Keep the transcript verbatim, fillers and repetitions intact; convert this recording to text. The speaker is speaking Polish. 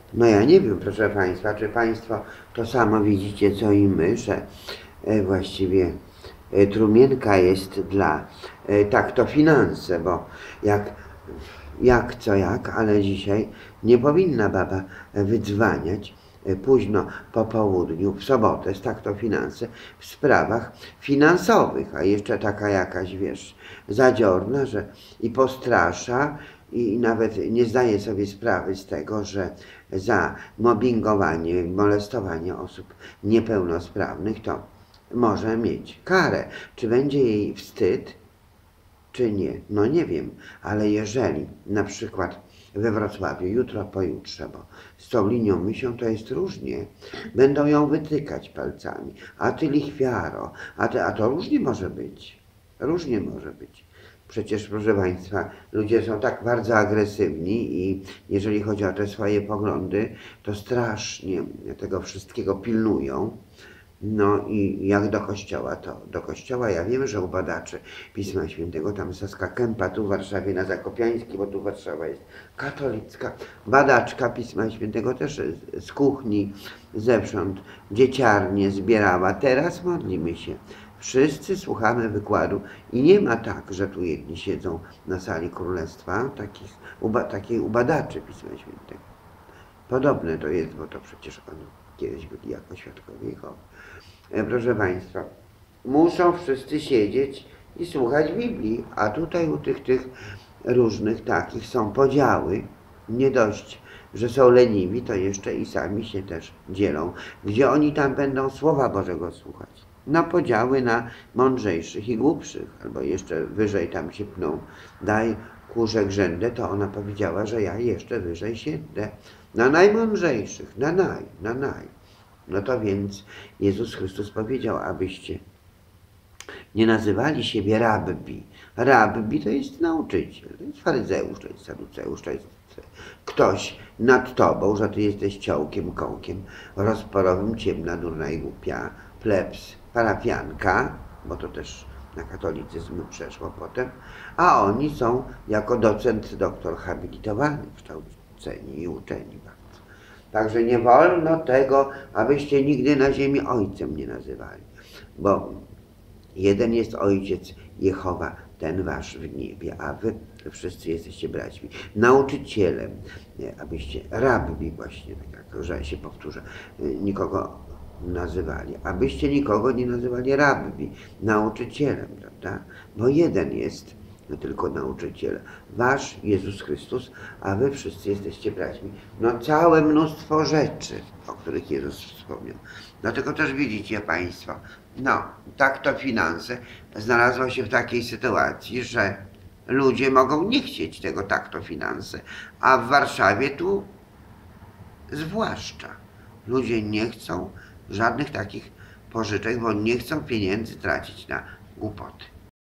No ja nie wiem, proszę Państwa, czy Państwo to samo widzicie, co i my, że właściwie trumienka jest dla, tak to finanse, bo jak, jak co jak, ale dzisiaj nie powinna baba wydzwaniać późno po południu, w sobotę, z tak to finanse, w sprawach finansowych, a jeszcze taka jakaś, wiesz, zadziorna, że i postrasza, i nawet nie zdaje sobie sprawy z tego, że za mobbingowanie, molestowanie osób niepełnosprawnych to może mieć karę. Czy będzie jej wstyd, czy nie? No nie wiem, ale jeżeli na przykład we Wrocławiu, jutro, pojutrze, bo z tą linią myślą to jest różnie, będą ją wytykać palcami, a ty lichwiaro, a, ty, a to różnie może być, różnie może być. Przecież, proszę Państwa, ludzie są tak bardzo agresywni i jeżeli chodzi o te swoje poglądy, to strasznie tego wszystkiego pilnują. No i jak do kościoła, to do kościoła, ja wiem, że u badaczy Pisma Świętego, tam Saska Kępa, tu w Warszawie na Zakopiańskiej, bo tu Warszawa jest katolicka, badaczka Pisma Świętego też z kuchni, zewsząd, dzieciarnie zbierała. Teraz modlimy się. Wszyscy słuchamy wykładu i nie ma tak, że tu jedni siedzą na sali królestwa, takich, uba, takiej u badaczy Pisma Świętego. Podobne to jest, bo to przecież oni kiedyś byli jako świadkowie Jehowy. Proszę Państwa, muszą wszyscy siedzieć i słuchać Biblii, a tutaj u tych, tych różnych takich są podziały, nie dość, że są leniwi, to jeszcze i sami się też dzielą, gdzie oni tam będą Słowa Bożego słuchać. Na podziały na mądrzejszych i głupszych, albo jeszcze wyżej tam się pną. Daj kurze grzędę, to ona powiedziała, że ja jeszcze wyżej siędę. Na najmądrzejszych, na naj, na naj. No to więc Jezus Chrystus powiedział, abyście nie nazywali siebie rabbi. Rabbi to jest nauczyciel, to jest faryzeusz, to jest saduceusz, to jest ktoś nad tobą, że ty jesteś ciołkiem, kołkiem, rozporowym, ciemna, durna i głupia, plebs, parafianka, bo to też na katolicyzm przeszło potem, a oni są jako docent, doktor habilitowany, kształceni i uczeni bardzo. Także nie wolno tego, abyście nigdy na ziemi ojcem nie nazywali, bo jeden jest ojciec Jehowa, ten wasz w niebie, a wy wszyscy jesteście braćmi. Nauczycielem, abyście rabbi właśnie, tak jak że się powtórzę, nikogo nazywali, abyście nikogo nie nazywali rabbi, nauczycielem, prawda? Bo jeden jest tylko nauczyciel, wasz Jezus Chrystus, a wy wszyscy jesteście braćmi. No całe mnóstwo rzeczy, o których Jezus wspomniał. Dlatego też widzicie Państwo, no tak to finanse znalazło się w takiej sytuacji, że ludzie mogą nie chcieć tego tak to finanse, a w Warszawie tu zwłaszcza ludzie nie chcą żadnych takich pożyczek, bo nie chcą pieniędzy tracić na głupoty.